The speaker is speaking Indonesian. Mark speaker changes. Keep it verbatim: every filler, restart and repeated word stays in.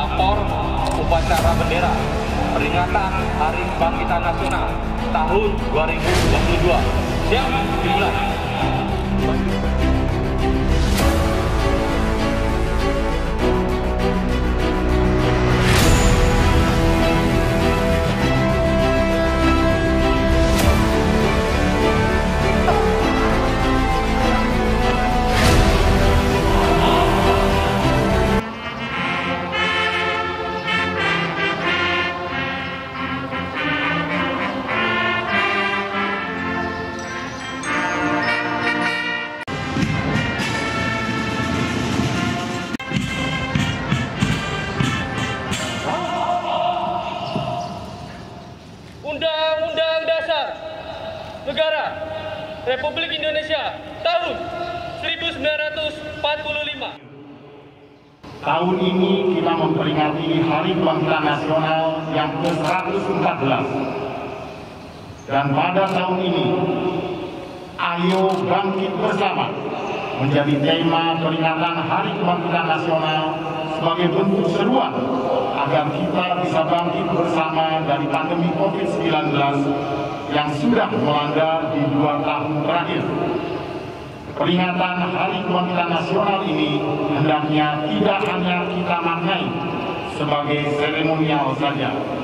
Speaker 1: lapor upacara bendera peringatan Hari Kebangkitan Nasional tahun dua ribu dua puluh dua. Siap, dimulai.
Speaker 2: Undang-Undang Dasar Negara Republik Indonesia tahun seribu sembilan ratus empat puluh lima.
Speaker 3: Tahun ini kita memperingati Hari Kebangkitan Nasional yang ke seratus empat belas. Dan pada tahun ini, ayo bangkit bersama menjadi tema peringatan Hari Kebangkitan Nasional sebagai bentuk seruan agar kita bisa bangkit bersama dari pandemi covid sembilan belas yang sudah melanda di dua tahun terakhir. Peringatan Hari Kebangkitan Nasional ini hendaknya tidak hanya kita maknai sebagai seremonial saja,